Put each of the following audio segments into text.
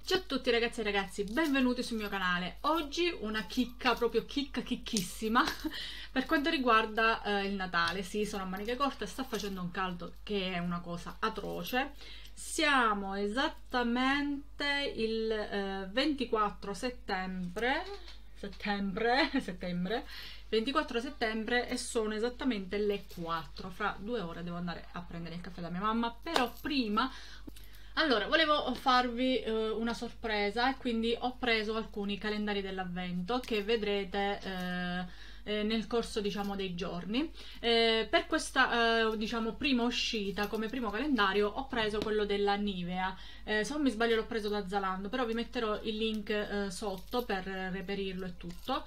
Ciao a tutti ragazzi e ragazzi, benvenuti sul mio canale. Oggi una chicca, proprio chicchissima per quanto riguarda il Natale. Sì, sono a maniche corte, sta facendo un caldo che è una cosa atroce. Siamo esattamente il 24 settembre 24 settembre e sono esattamente le 4. Fra 2 ore devo andare a prendere il caffè da mia mamma, però prima... Allora, volevo farvi una sorpresa e quindi ho preso alcuni calendari dell'avvento che vedrete nel corso, diciamo, dei giorni. Per questa, diciamo, prima uscita come primo calendario ho preso quello della Nivea. Se non mi sbaglio l'ho preso da Zalando, però vi metterò il link sotto per reperirlo e tutto.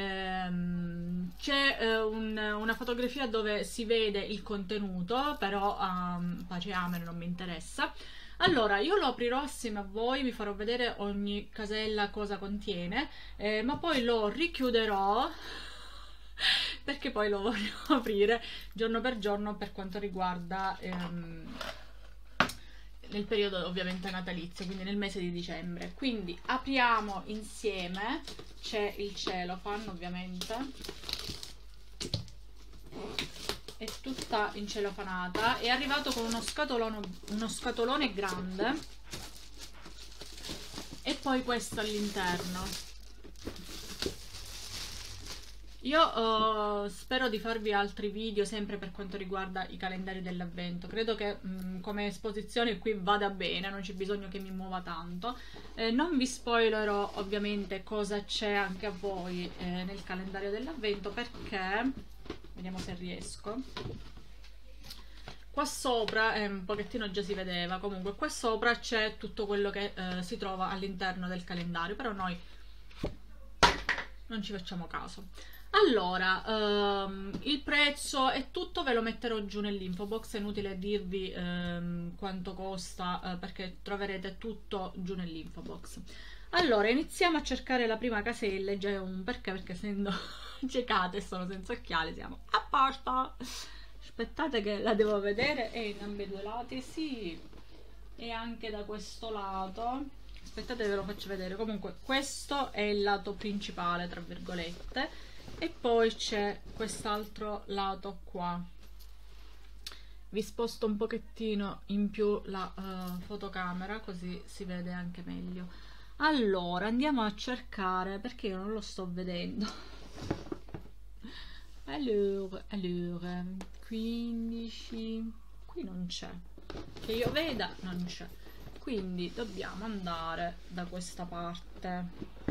C'è una fotografia dove si vede il contenuto, però pace amen, non mi interessa. Allora, io lo aprirò assieme a voi, vi farò vedere ogni casella cosa contiene, ma poi lo richiuderò perché poi lo voglio aprire giorno per giorno per quanto riguarda nel periodo ovviamente natalizio, quindi nel mese di dicembre. Quindi apriamo insieme, c'è il cellophane ovviamente. È tutta in cellofanata, è arrivato con uno scatolone grande e poi questo all'interno. Io spero di farvi altri video sempre per quanto riguarda i calendari dell'avvento. Credo che come esposizione qui vada bene, non c'è bisogno che mi muova tanto. Non vi spoilerò ovviamente cosa c'è anche a voi nel calendario dell'avvento, perché vediamo se riesco. Qua sopra, un pochettino già si vedeva, comunque qua sopra c'è tutto quello che si trova all'interno del calendario, però noi non ci facciamo caso. Allora, il prezzo e tutto ve lo metterò giù nell'info box, è inutile dirvi quanto costa perché troverete tutto giù nell'info box. Allora, iniziamo a cercare la prima casella, già è un perché essendo ciecate e sono senza occhiali siamo a posto. Aspettate che la devo vedere, è in ambedue lati, sì, e anche da questo lato. Aspettate, ve lo faccio vedere. Comunque questo è il lato principale, tra virgolette, e poi c'è quest'altro lato qua. Vi sposto un pochettino in più la fotocamera così si vede anche meglio. Allora, andiamo a cercare, perché io non lo sto vedendo. Allora, 15, qui non c'è, che io veda non c'è, quindi dobbiamo andare da questa parte.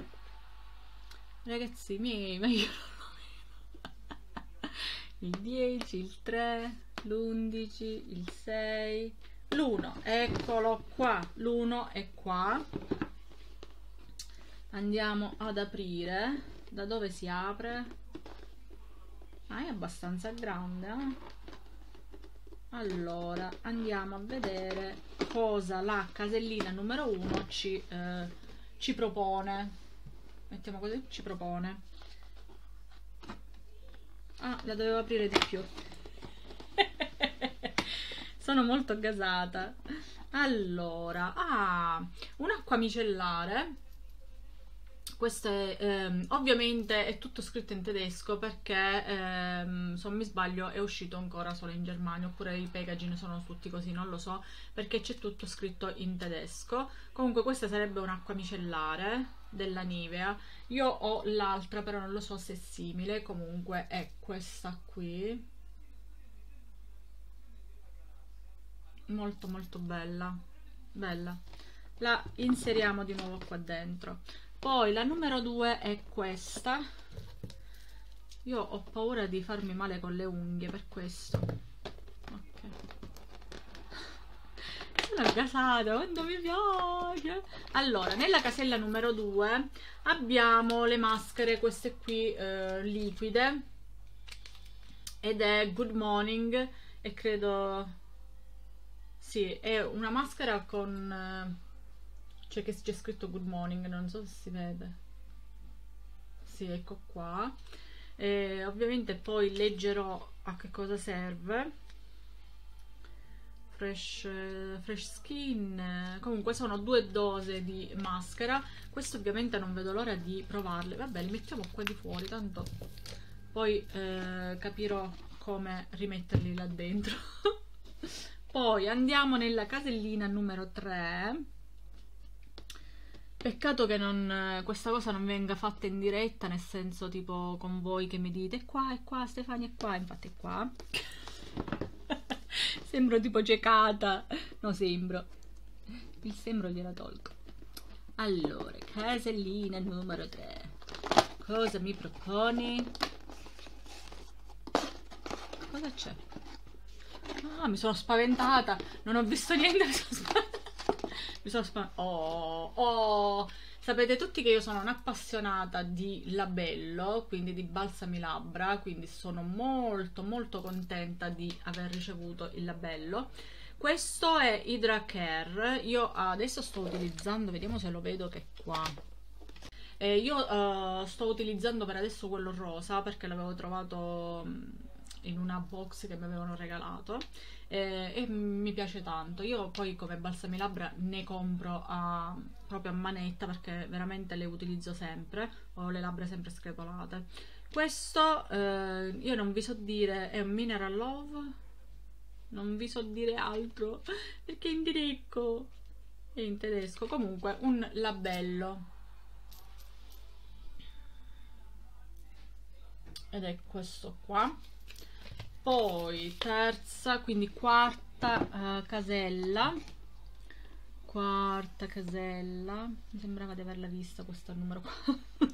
Ragazzi miei, ma io non lo vedo. Il 10, il 3, l'11, il 6, l'1, eccolo qua, l'1 è qua. Andiamo ad aprire. Da dove si apre? Ah, è abbastanza grande, eh? Allora, andiamo a vedere cosa la casellina numero 1 ci propone. Mettiamo così, ci propone. Ah, la dovevo aprire di più. Sono molto gasata. Allora, un'acqua micellare. Questo è, ovviamente è tutto scritto in tedesco perché se non mi sbaglio è uscito ancora solo in Germania, oppure i packaging sono tutti così, non lo so, perché c'è tutto scritto in tedesco. Comunque questa sarebbe un'acqua micellare della Nivea. Io ho l'altra, però non lo so se è simile. Comunque è questa qui, molto bella, la inseriamo di nuovo qua dentro. Poi la numero 2 è questa. Io ho paura di farmi male con le unghie, per questo. Ok, sono gasata quando mi piace. Allora, nella casella numero 2 abbiamo le maschere, queste qui liquide, ed è Good Morning, e credo sì, è una maschera con cioè che c'è scritto Good Morning, non so se si vede. Sì, ecco qua. Ovviamente poi leggerò a che cosa serve. Fresh Skin. Comunque sono 2 dosi di maschera. Questo ovviamente non vedo l'ora di provarle. Vabbè, li mettiamo qua di fuori, tanto poi capirò come rimetterli là dentro. Poi andiamo nella casellina numero 3. Peccato che questa cosa non venga fatta in diretta, nel senso tipo con voi che mi dite è qua, Stefania è qua, infatti è qua. Sembro tipo ciecata. No, sembro. Il sembro gliela tolgo. Allora, casellina numero 3. Cosa mi proponi? Cosa c'è? Ah, mi sono spaventata. Non ho visto niente, mi sono spaventata. Oh. Sapete tutti che io sono un'appassionata di labello, quindi di balsami labbra, quindi sono molto molto contenta di aver ricevuto il labello. Questo è Hydra Care. Io adesso sto utilizzando, vediamo se lo vedo, che è qua. Io sto utilizzando per adesso quello rosa perché l'avevo trovato in una box che mi avevano regalato e mi piace tanto. Io poi come balsami labbra ne compro proprio a manetta perché veramente le utilizzo sempre, ho le labbra sempre screpolate. Questo io non vi so dire, è un Mineral Love, non vi so dire altro perché è in tedesco. Comunque un labello, ed è questo qua. Poi terza, quindi quarta casella. Quarta casella, mi sembrava di averla vista questa numero qua.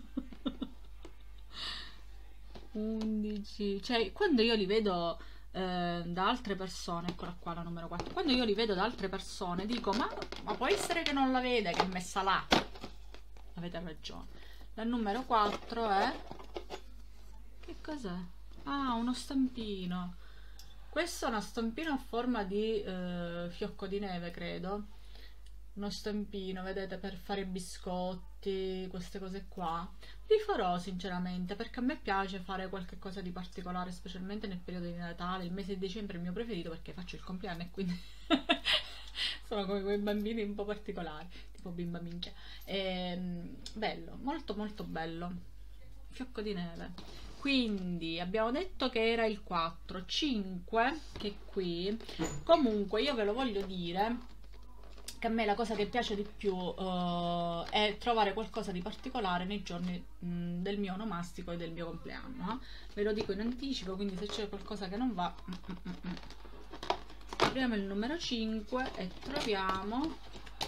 11, cioè quando io li vedo da altre persone, eccola qua la numero 4, quando io li vedo da altre persone dico ma può essere che non la vede, che è messa là. Avete ragione. La numero 4 è, che cos'è? Ah, uno stampino. Questo è uno stampino a forma di fiocco di neve, credo. Uno stampino, vedete, per fare biscotti, queste cose qua. Li farò sinceramente perché a me piace fare qualche cosa di particolare, specialmente nel periodo di Natale. Il mese di dicembre è il mio preferito perché faccio il compleanno e quindi sono come quei bambini un po' particolari, tipo bimba minchia. Bello, molto molto bello. Fiocco di neve. Quindi abbiamo detto che era il 4, 5 che è qui. Comunque io ve lo voglio dire che a me la cosa che piace di più è trovare qualcosa di particolare nei giorni del mio onomastico e del mio compleanno. Ve lo dico in anticipo, quindi se c'è qualcosa che non va apriamo il numero 5 e troviamo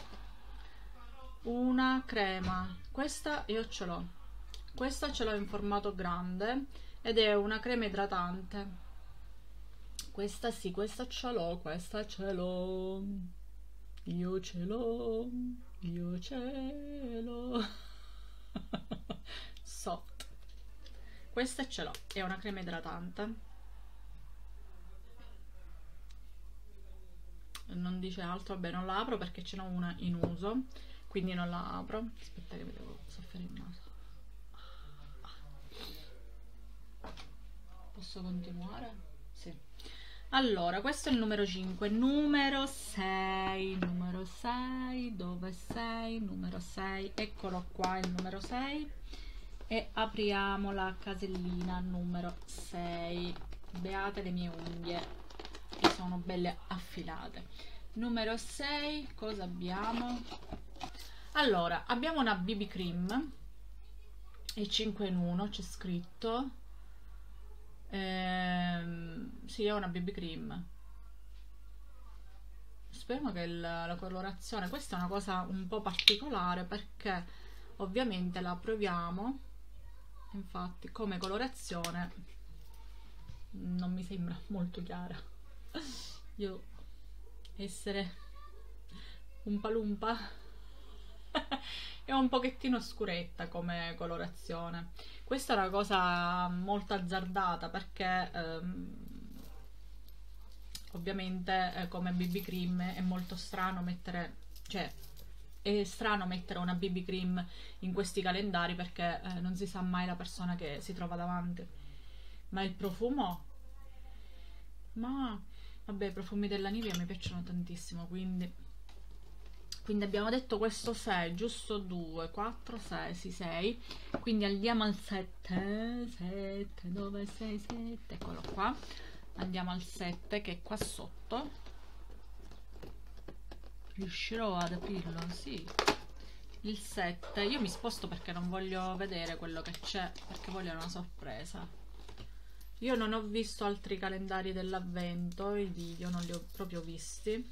una crema. Questa io ce l'ho. Questa ce l'ho in formato grande ed è una crema idratante. Questa sì, questa ce l'ho, questa ce l'ho. Io ce l'ho, io ce l'ho. Soft. Questa ce l'ho, è una crema idratante. Non dice altro, vabbè non la apro perché ce n'ho una in uso, quindi non la apro. Aspetta che mi devo soffiare il naso. Posso continuare? Sì. Allora, questo è il numero 5, numero 6, dove sei? Numero 6, eccolo qua il numero 6 e apriamo la casellina numero 6. Beate le mie unghie che sono belle affilate. Numero 6, cosa abbiamo? Allora, abbiamo una BB cream, il 5 in 1 c'è scritto. Sì, è una BB cream. Speriamo che la colorazione, questa è una cosa un po' particolare perché ovviamente la proviamo, infatti come colorazione non mi sembra molto chiara. Io essere un palumpa è un pochettino scuretta come colorazione. Questa è una cosa molto azzardata perché ovviamente come BB cream è molto strano mettere, cioè è strano mettere una BB cream in questi calendari perché non si sa mai la persona che si trova davanti. Ma il profumo, ma Vabbè, i profumi della Nivea mi piacciono tantissimo, quindi abbiamo detto questo 6, giusto 2, 4, 6, sì 6, quindi andiamo al 7, 7, dove 6, 7, eccolo qua, andiamo al 7 che è qua sotto, riuscirò ad aprirlo? Sì, il 7, io mi sposto perché non voglio vedere quello che c'è, perché voglio una sorpresa. Io non ho visto altri calendari dell'avvento, i video non li ho proprio visti.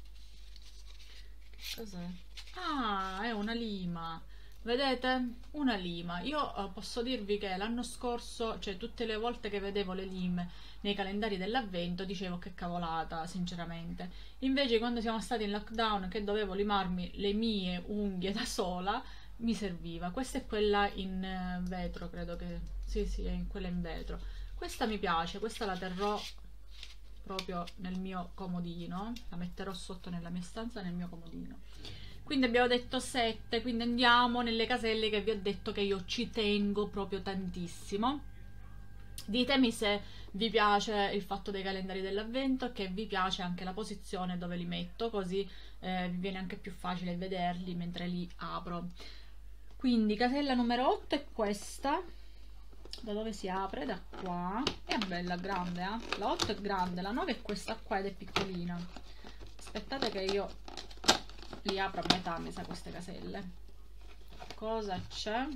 Cos'è? Ah, è una lima. Vedete? Una lima. Io posso dirvi che l'anno scorso, cioè tutte le volte che vedevo le lime nei calendari dell'avvento, dicevo che cavolata, sinceramente. Invece quando siamo stati in lockdown, che dovevo limarmi le mie unghie da sola, mi serviva. Questa è quella in vetro, credo che... Sì, sì, è quella in vetro. Questa mi piace, questa la terrò proprio nel mio comodino, la metterò sotto nella mia stanza nel mio comodino. Quindi abbiamo detto 7, quindi andiamo nelle caselle che vi ho detto che io ci tengo proprio tantissimo. Ditemi se vi piace il fatto dei calendari dell'avvento, che vi piace anche la posizione dove li metto, così vi viene anche più facile vederli mentre li apro. Quindi casella numero 8 è questa, da dove si apre? Da qua. È bella grande, eh? La 8 è grande, la 9 è questa qua ed è piccolina. Aspettate che io li apro a metà, mi sa, queste caselle. Cosa c'è?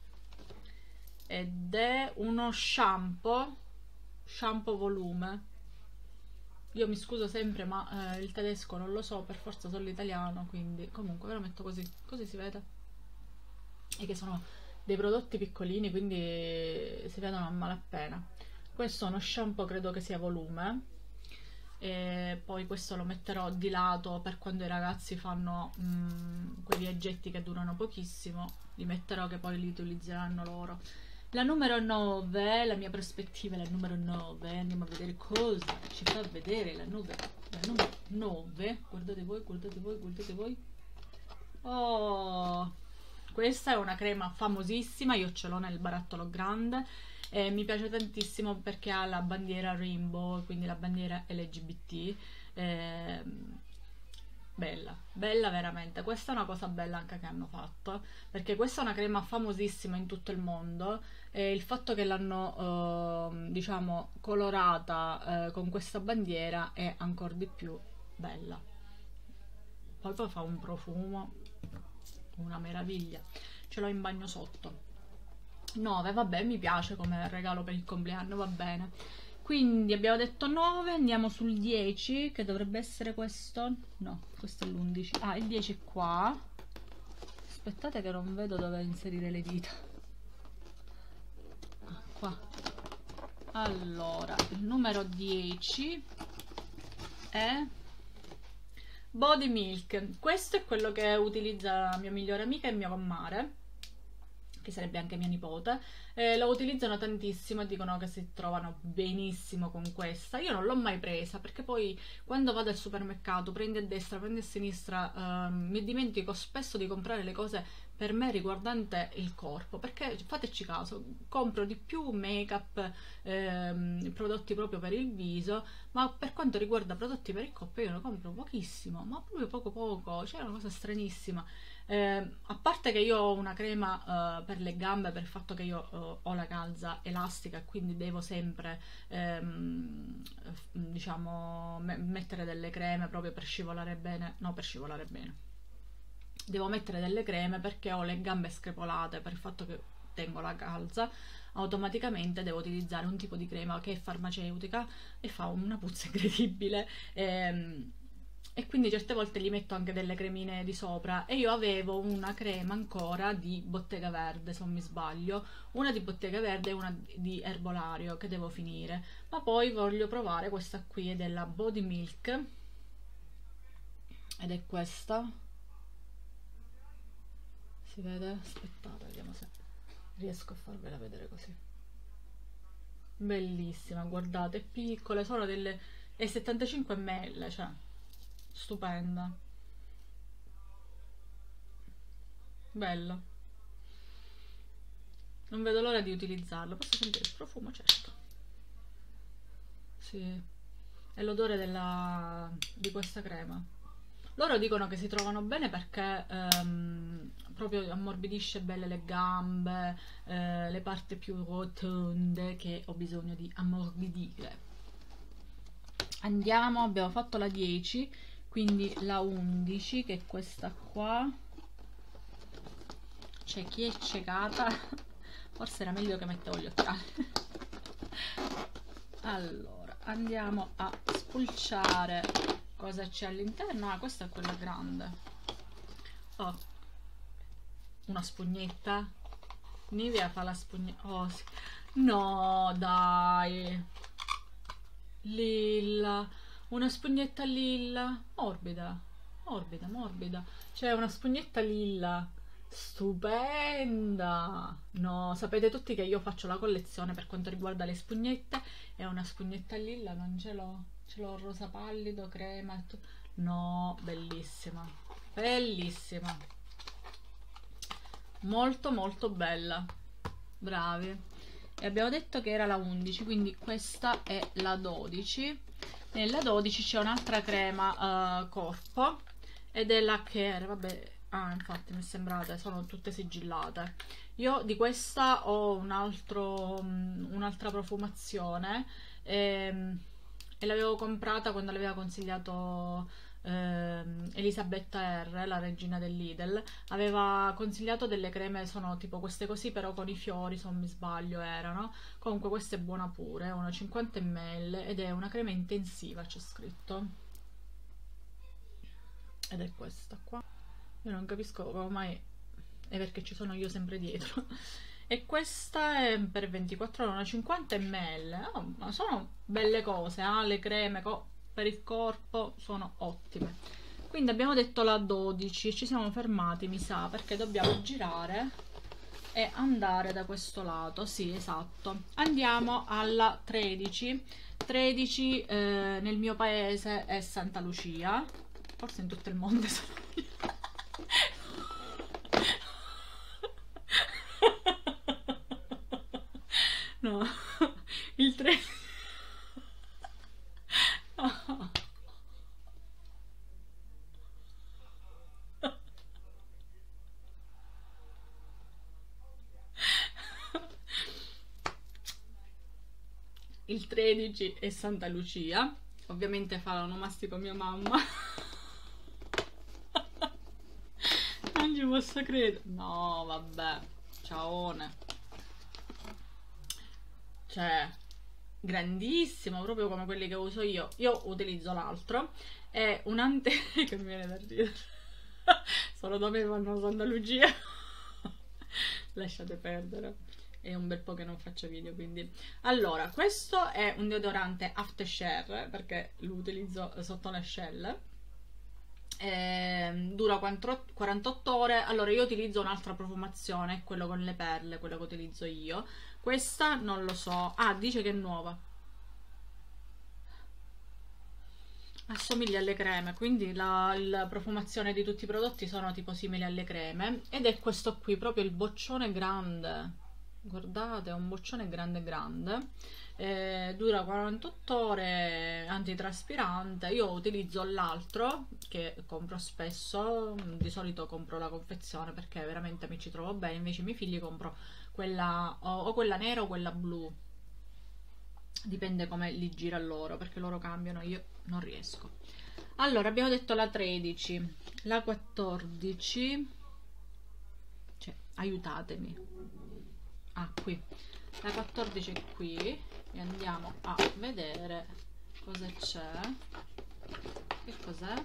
Ed è uno shampoo volume. Io mi scuso sempre, ma il tedesco non lo so, per forza solo l'italiano, quindi comunque ve lo metto così, così si vede. E che sono dei prodotti piccolini, quindi si vedono a malapena. Questo è uno shampoo, credo che sia volume, e poi questo lo metterò di lato per quando i ragazzi fanno quei viaggetti che durano pochissimo, li metterò che poi li utilizzeranno loro. La numero 9, la mia prospettiva è la numero 9, andiamo a vedere cosa ci fa vedere la numero 9, guardate voi, guardate voi, guardate voi. Oh, questa è una crema famosissima, io ce l'ho nel barattolo grande e mi piace tantissimo perché ha la bandiera rainbow, quindi la bandiera LGBT. Bella, bella veramente. Questa è una cosa bella anche che hanno fatto, perché questa è una crema famosissima in tutto il mondo e il fatto che l'hanno diciamo colorata con questa bandiera è ancora di più bella. Poi fa un profumo, una meraviglia. Ce l'ho in bagno sotto. 9, vabbè, mi piace come regalo per il compleanno, va bene. Quindi abbiamo detto 9, andiamo sul 10, che dovrebbe essere questo. No, questo è l'11. Ah, il 10 è qua. Aspettate che non vedo dove inserire le dita. Ah, qua. Allora, il numero 10 è Body Milk. Questo è quello che utilizza la mia migliore amica e mia comare, che sarebbe anche mia nipote. Lo utilizzano tantissimo e dicono che si trovano benissimo con questa. Io non l'ho mai presa perché poi quando vado al supermercato, prendi a destra, prendi a sinistra, mi dimentico spesso di comprare le cose per me riguardante il corpo, perché fateci caso, compro di più make-up, prodotti proprio per il viso, ma per quanto riguarda prodotti per il corpo io ne compro pochissimo, ma proprio poco, cioè è una cosa stranissima. A parte che io ho una crema per le gambe per il fatto che io ho la calza elastica e quindi devo sempre diciamo mettere delle creme proprio per scivolare bene, no, per scivolare bene, devo mettere delle creme perché ho le gambe screpolate per il fatto che tengo la calza, automaticamente devo utilizzare un tipo di crema che è farmaceutica e fa una puzza incredibile. E quindi certe volte gli metto anche delle cremine di sopra e io avevo una crema ancora di Bottega Verde, se non mi sbaglio, una di Bottega Verde e una di Erbolario che devo finire, ma poi voglio provare questa qui ed è la Body Milk ed è questa, si vede? Aspettate, vediamo se riesco a farvela vedere così. Bellissima, guardate, è piccola, sono delle... è 75 ml, cioè stupenda, bella, non vedo l'ora di utilizzarlo. Posso sentire il profumo? Certo, sì, è l'odore di questa crema. Loro dicono che si trovano bene perché proprio ammorbidisce bene le gambe, le parti più rotonde che ho bisogno di ammorbidire. Andiamo, abbiamo fatto la 10, quindi la 11 che è questa qua. C'è chi è ciecata, forse era meglio che mettevo gli occhiali. Allora, andiamo a spulciare cosa c'è all'interno. Ah, questa è quella grande. Oh, una spugnetta. Nivea fa la spugnetta. Oh, sì. No, dai. Lilla. Una spugnetta lilla. Morbida. Morbida, morbida. C'è una spugnetta lilla. Stupenda. No, sapete tutti che io faccio la collezione per quanto riguarda le spugnette. E una spugnetta lilla non ce l'ho. Ce l'ho rosa pallido, crema. No, bellissima. Bellissima. Molto molto bella. Bravi. E abbiamo detto che era la 11, quindi questa è la 12. Nella 12 c'è un'altra crema corpo ed è la Care, vabbè, infatti mi è sembrata, sono tutte sigillate. Io di questa ho un'altra profumazione e l'avevo comprata quando l'aveva consigliato Elisabetta R, la regina del Lidl. Aveva consigliato delle creme, sono tipo queste così però con i fiori, se non mi sbaglio erano. Comunque questa è buona pure, è una 50 ml ed è una crema intensiva, c'è scritto, ed è questa qua. Io non capisco come mai, è perché ci sono io sempre dietro. E questa è per 24 ore, una 50 ml. Oh, ma sono belle cose, le creme per il corpo sono ottime. Quindi abbiamo detto la 12, ci siamo fermati mi sa perché dobbiamo girare e andare da questo lato. Sì, esatto, andiamo alla 13. 13 nel mio paese è Santa Lucia, forse in tutto il mondo è Santa Lucia. No, il 13 no. Il 13 è Santa Lucia, ovviamente fa l'onomastico mia mamma. Non ci posso credere. No, vabbè, ciaone. Cioè, grandissimo, proprio come quelli che uso io. Io utilizzo l'altro, è un ante... che mi viene da ridere. Solo da me vanno Santa Lucia. Lasciate perdere. È un bel po' che non faccio video, quindi... Allora, questo è un deodorante aftershave, perché lo utilizzo sotto le ascelle. Dura 48 ore. Allora, io utilizzo un'altra profumazione, quello con le perle, quello che utilizzo io. Questa non lo so. Ah, dice che è nuova. Assomiglia alle creme, quindi la profumazione di tutti i prodotti sono tipo simili alle creme. Ed è questo qui, proprio il boccione grande. Guardate, è un boccione grande grande. Dura 48 ore, antitraspirante. Io utilizzo l'altro che compro spesso, di solito compro la confezione perché veramente mi ci trovo bene, invece i miei figli compro quella o quella nera o quella blu, dipende come li gira loro, perché loro cambiano, io non riesco. Allora, abbiamo detto la 13, la 14, cioè aiutatemi, qui la 14 è qui e andiamo a vedere cosa c'è. Che cos'è?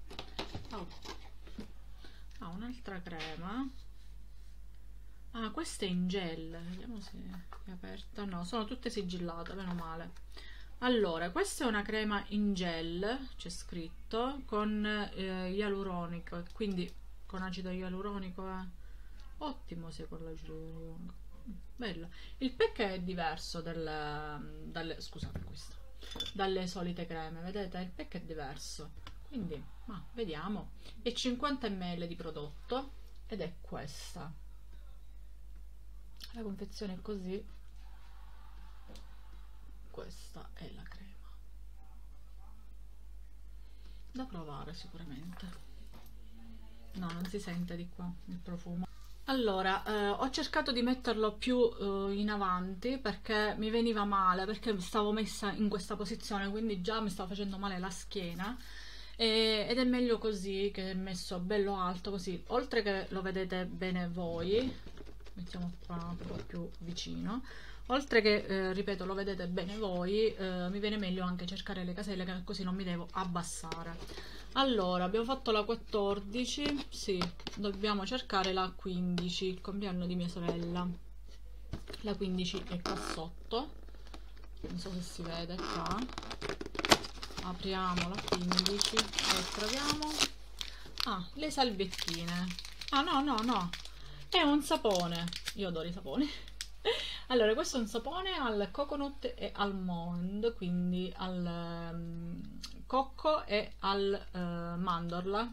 Un'altra crema. Questa è in gel, vediamo se è aperta. No, sono tutte sigillate, meno male. Allora, questa è una crema in gel, c'è scritto, con ialuronico, quindi con acido ialuronico. Ottimo se con l'acido ialuronico. Bello. Il pack è diverso scusate, questo, dalle solite creme, vedete? Il pack è diverso, quindi vediamo. È 50 ml di prodotto ed è questa. La confezione è così. Questa è la crema. da provare sicuramente. No, non si sente di qua il profumo. Allora, ho cercato di metterlo più in avanti perché mi veniva male, perché stavo messa in questa posizione, quindi già mi stava facendo male la schiena. Ed è meglio così, che è messo bello alto, così oltre che lo vedete bene voi, mettiamo qua un po' più vicino, oltre che ripeto lo vedete bene voi, mi viene meglio anche cercare le caselle, che così non mi devo abbassare. Allora, abbiamo fatto la 14, sì, dobbiamo cercare la 15, il compleanno di mia sorella. La 15 è qua sotto, non so se si vede qua. Apriamo la 15 e troviamo le salviettine. No, è un sapone, io adoro i saponi. Allora, questo è un sapone al coconut e almond, quindi al cocco e al mandorla.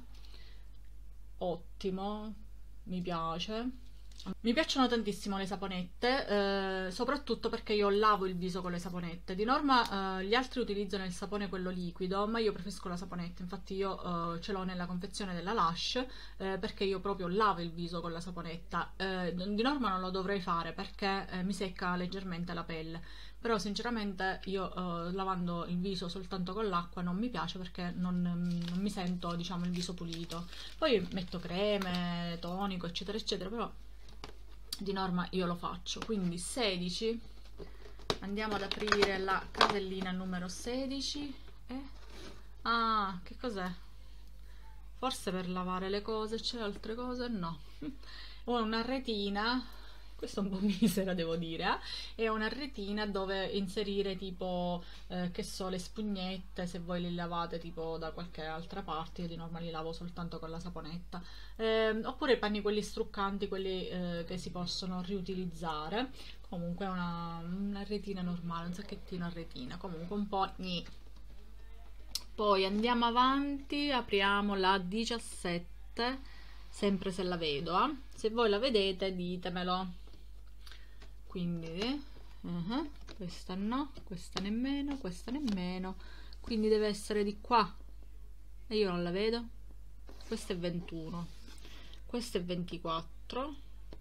Ottimo, mi piace. Mi piacciono tantissimo le saponette, soprattutto perché io lavo il viso con le saponette. Di norma gli altri utilizzano il sapone quello liquido, ma io preferisco la saponetta. Infatti io ce l'ho nella confezione della Lush, perché io proprio lavo il viso con la saponetta. Di norma non lo dovrei fare perché mi secca leggermente la pelle. Però sinceramente io lavando il viso soltanto con l'acqua non mi piace, perché non mi sento, diciamo, il viso pulito. Poi metto creme, tonico, eccetera eccetera, però di norma io lo faccio. Quindi 16, andiamo ad aprire la casellina numero 16 che cos'è? Forse per lavare le cose, c'è altre cose? No. Ho una retina, questa è un po' misera devo dire, è una retina dove inserire tipo, che so, le spugnette, se voi li lavate tipo da qualche altra parte. Io di norma li lavo soltanto con la saponetta, oppure i panni quelli struccanti, quelli che si possono riutilizzare. Comunque è una retina normale, un sacchettino a retina, comunque un po' gni. Poi andiamo avanti, apriamo la 17, sempre se la vedo, se voi la vedete ditemelo. Quindi questa no, questa nemmeno, quindi deve essere di qua e io non la vedo. Questo è 21, questo è 24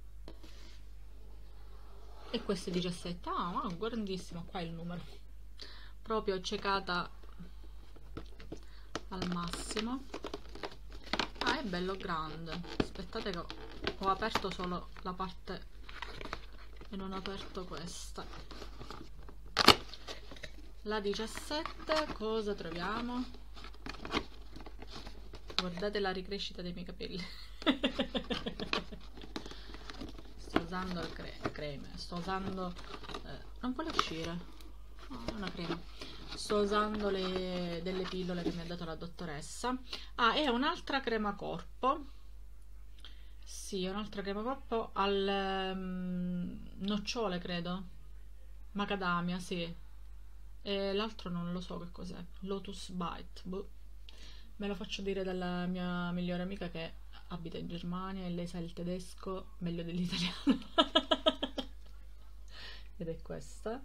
e questo è 17. Ah, grandissimo, qua è il numero, proprio ciecata al massimo. È bello grande. Aspettate che ho aperto solo la parte e non ho aperto questa. La 17, cosa troviamo? Guardate la ricrescita dei miei capelli. Sto usando il creme, sto usando non vuole uscire, no, è una crema. Sto usando delle pillole che mi ha dato la dottoressa. È un'altra crema corpo. Sì, è un'altra crema corpo al nocciole, credo. Macadamia, sì. E l'altro non lo so che cos'è. Lotus Bite. Boh. Me lo faccio dire dalla mia migliore amica che abita in Germania e lei sa il tedesco meglio dell'italiano. Ed è questa.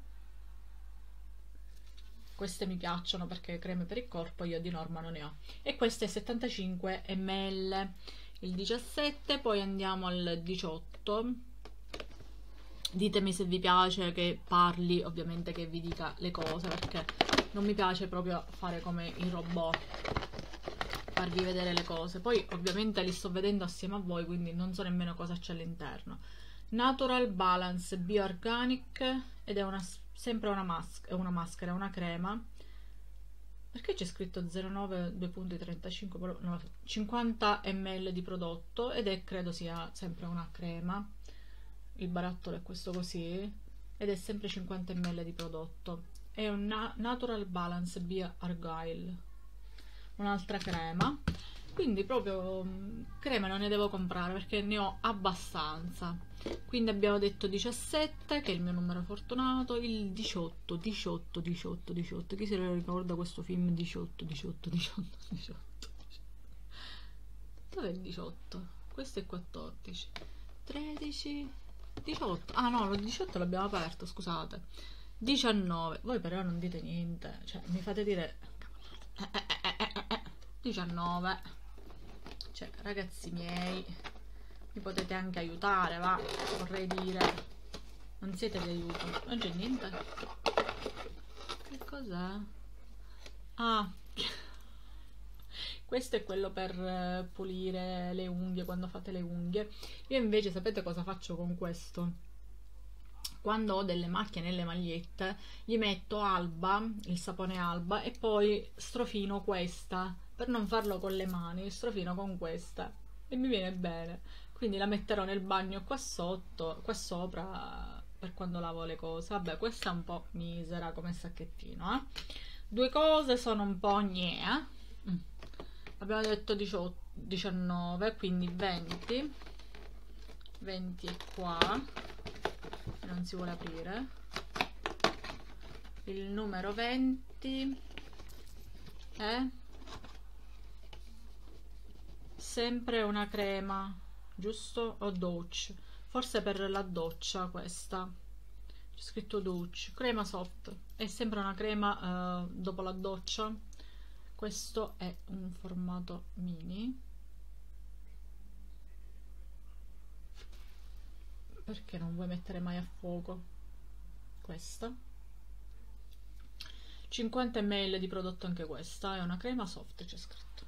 Queste mi piacciono perché creme per il corpo io di norma non ne ho. E queste è 75 ml. Il 17, poi andiamo al 18. Ditemi se vi piace che parli, ovviamente che vi dica le cose, perché non mi piace proprio fare come i robot, farvi vedere le cose. Poi ovviamente li sto vedendo assieme a voi, quindi non so nemmeno cosa c'è all'interno. Natural Balance Bioorganic, ed è sempre una maschera, una crema. Perché c'è scritto 09 2.35, no, 50 ml di prodotto, ed è, credo sia sempre una crema. Il barattolo è questo così ed è sempre 50 ml di prodotto. È un Natural Balance Bio Argyle, un'altra crema. Quindi proprio creme non ne devo comprare perché ne ho abbastanza. Quindi abbiamo detto 17, che è il mio numero fortunato. Il 18. Chi se ne ricorda questo film 18? Dov'è il 18? Questo è 14, 13, 18. Ah no, il 18 l'abbiamo aperto, scusate. 19. Voi però non dite niente, cioè mi fate dire 19. Cioè, ragazzi miei, mi potete anche aiutare, va, vorrei dire, non siete di aiuto. Non c'è niente. Che cos'è? Ah, questo è quello per pulire le unghie quando fate le unghie. Io invece sapete cosa faccio con questo? Quando ho delle macchie nelle magliette gli metto Alba, il sapone Alba, e poi strofino questa per non farlo con le mani, strofino con questa e mi viene bene. Quindi la metterò nel bagno qua sotto, qua sopra, per quando lavo le cose. Vabbè, questa è un po' misera come sacchettino, eh. Due cose sono un po' gnea. Abbiamo detto 18, 19, quindi 20. 20 è qua, non si vuole aprire. Il numero 20 è sempre una crema, giusto? O douche, forse per la doccia questa, c'è scritto douche, crema soft, è sempre una crema dopo la doccia. Questo è un formato mini. Perché non vuoi mettere mai a fuoco questa? 50 ml di prodotto anche questa, è una crema soft, c'è scritto.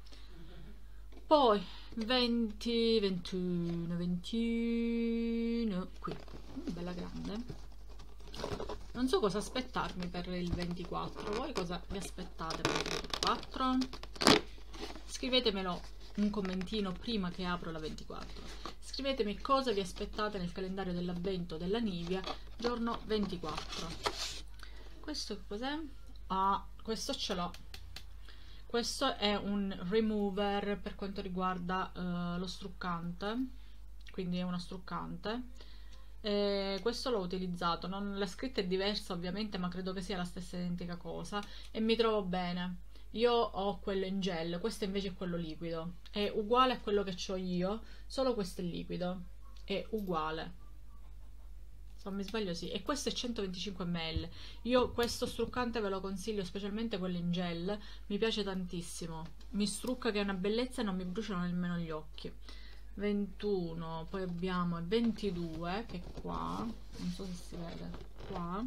Poi 20, 21, 21, qui, bella grande. Non so cosa aspettarmi per il 24, voi cosa vi aspettate per il 24? Scrivetemelo un commentino prima che apro la 24. Scrivetemi cosa vi aspettate nel calendario dell'avvento della Nivea giorno 24. Questo cos'è? Ah, questo ce l'ho. Questo è un remover per quanto riguarda lo struccante, quindi è uno struccante. Questo l'ho utilizzato, la scritta è diversa ovviamente, ma credo che sia la stessa identica cosa e mi trovo bene. Io ho quello in gel, questo invece è quello liquido, è uguale a quello che ho io, solo questo è liquido, è uguale. Se non mi sbaglio sì, e questo è 125 ml. Io questo struccante ve lo consiglio, specialmente quello in gel, mi piace tantissimo, mi strucca che è una bellezza e non mi bruciano nemmeno gli occhi. 21, poi abbiamo il 22 che è qua, non so se si vede qua,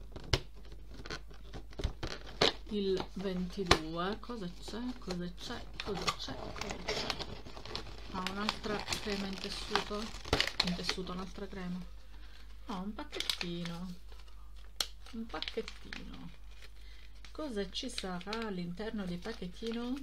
il 22, cosa c'è, cosa c'è, cosa c'è, cosa c'è? Ah, un'altra crema in tessuto, un'altra crema, no, un pacchettino, cosa ci sarà all'interno del pacchettino?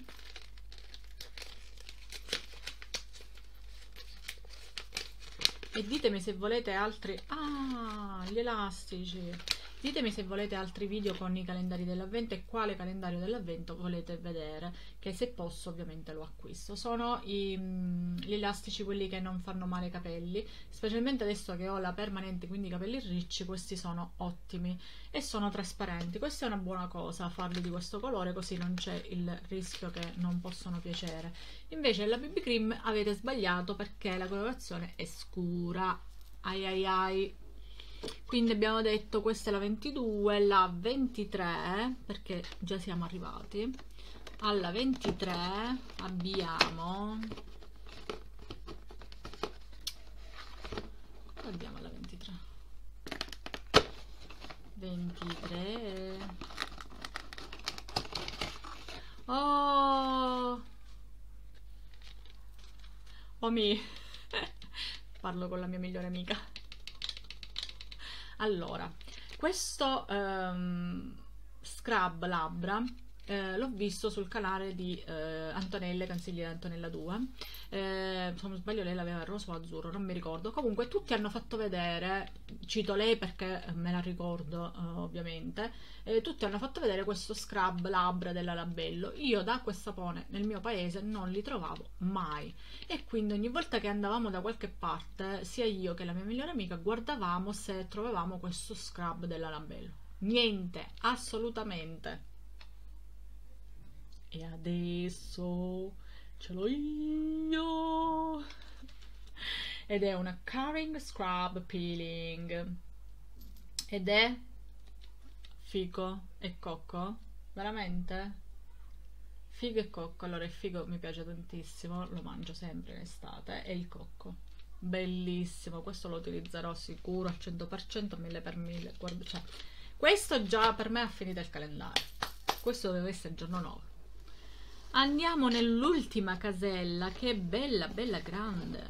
E ditemi se volete altri... Ah, gli elastici! Ditemi se volete altri video con i calendari dell'avvento e quale calendario dell'avvento volete vedere, che se posso ovviamente lo acquisto. Sono gli elastici, quelli che non fanno male ai capelli, specialmente adesso che ho la permanente, quindi i capelli ricci, questi sono ottimi e sono trasparenti. Questa è una buona cosa, farli di questo colore, così non c'è il rischio che non possono piacere. Invece la BB Cream avete sbagliato perché la colorazione è scura, ai ai ai. Quindi abbiamo detto questa è la 22, la 23, perché già siamo arrivati alla 23. Abbiamo alla 23. 23. Oh, Omi. Parlo con la mia migliore amica. Allora, questo scrub labbra l'ho visto sul canale di Antonella, Canziglia Antonella 2. Se non sbaglio lei l'aveva rosa o azzurro, non mi ricordo. Comunque tutti hanno fatto vedere, cito lei perché me la ricordo ovviamente, tutti hanno fatto vedere questo scrub labbra della Labello. Io da acqua e sapone nel mio paese non li trovavo mai e quindi ogni volta che andavamo da qualche parte, sia io che la mia migliore amica guardavamo se trovavamo questo scrub della Labello. Niente, assolutamente. E adesso ce l'ho io ed è una Caring Scrub Peeling ed è fico e cocco, veramente figo e cocco. Allora, il figo mi piace tantissimo, lo mangio sempre in estate, e il cocco bellissimo, questo lo utilizzerò sicuro al 100%, 1000 per 1000. Guarda, cioè, questo già per me ha finito il calendario, questo deve essere il giorno 9. Andiamo nell'ultima casella, che è bella bella grande,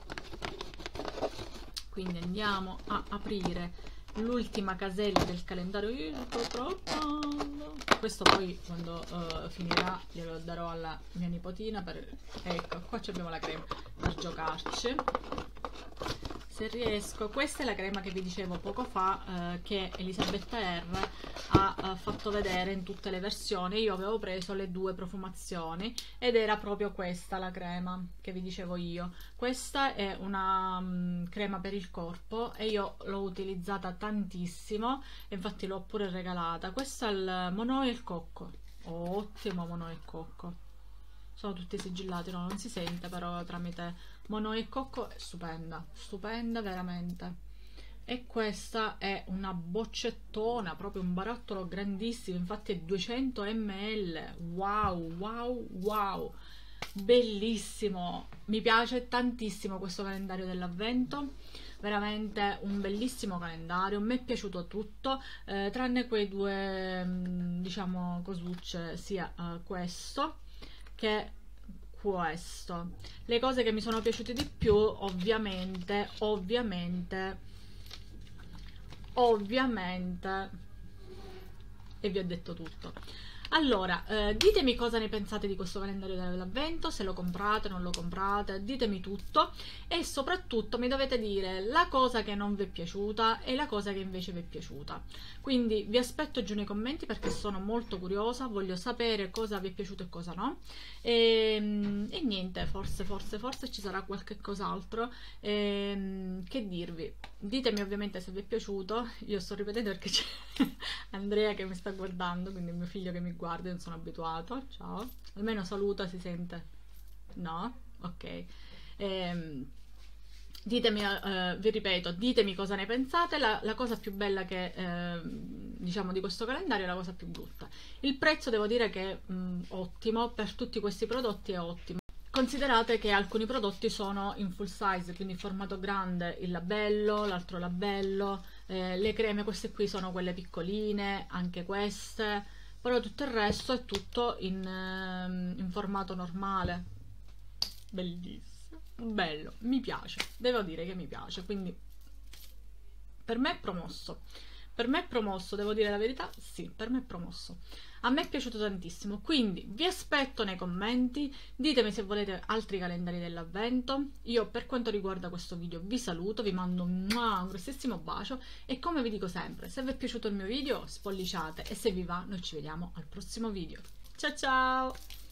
quindi andiamo a aprire l'ultima casella del calendario. Io sto troppo. Questo poi quando finirà glielo darò alla mia nipotina per... Ecco, qua abbiamo la crema per giocarci, se riesco. Questa è la crema che vi dicevo poco fa, che Elisabetta R ha fatto vedere in tutte le versioni. Io avevo preso le 2 profumazioni ed era proprio questa la crema che vi dicevo io. Questa è una crema per il corpo e io l'ho utilizzata tantissimo, e infatti l'ho pure regalata. Questa è il Monoi e il cocco, ottimo Monoi e cocco, sono tutti sigillati, no, non si sente, però tramite Monoi e cocco è stupenda, stupenda veramente. E questa è una boccettona, proprio un barattolo grandissimo, infatti è 200 ml. Wow, wow, wow, bellissimo, mi piace tantissimo questo calendario dell'avvento, veramente un bellissimo calendario, mi è piaciuto tutto, tranne quei 2 diciamo cosucce, sia questo che questo. Le cose che mi sono piaciute di più, ovviamente, e vi ho detto tutto. Allora, ditemi cosa ne pensate di questo calendario dell'avvento, se lo comprate, non lo comprate, ditemi tutto, e soprattutto mi dovete dire la cosa che non vi è piaciuta e la cosa che invece vi è piaciuta. Quindi vi aspetto giù nei commenti perché sono molto curiosa, voglio sapere cosa vi è piaciuto e cosa no. E niente, forse ci sarà qualche cos'altro. Che dirvi? Ditemi ovviamente se vi è piaciuto. Io sto ripetendo perché c'è Andrea che mi sta guardando, quindi il mio figlio che mi guarda, non sono abituato. Ciao, almeno saluta, si sente? No? Ok. Ditemi, vi ripeto, ditemi cosa ne pensate. La cosa più bella che diciamo di questo calendario è la cosa più brutta. Il prezzo devo dire che è ottimo, per tutti questi prodotti è ottimo. Considerate che alcuni prodotti sono in full size, quindi formato grande il labello, l'altro labello, le creme queste qui sono quelle piccoline, anche queste, però tutto il resto è tutto in formato normale. Bellissimo, bello, mi piace, devo dire che mi piace, quindi per me è promosso. Per me è promosso, devo dire la verità, sì, per me è promosso. A me è piaciuto tantissimo, quindi vi aspetto nei commenti, ditemi se volete altri calendari dell'avvento. Io per quanto riguarda questo video vi saluto, vi mando un grossissimo bacio e come vi dico sempre, se vi è piaciuto il mio video spolliciate e se vi va noi ci vediamo al prossimo video. Ciao ciao!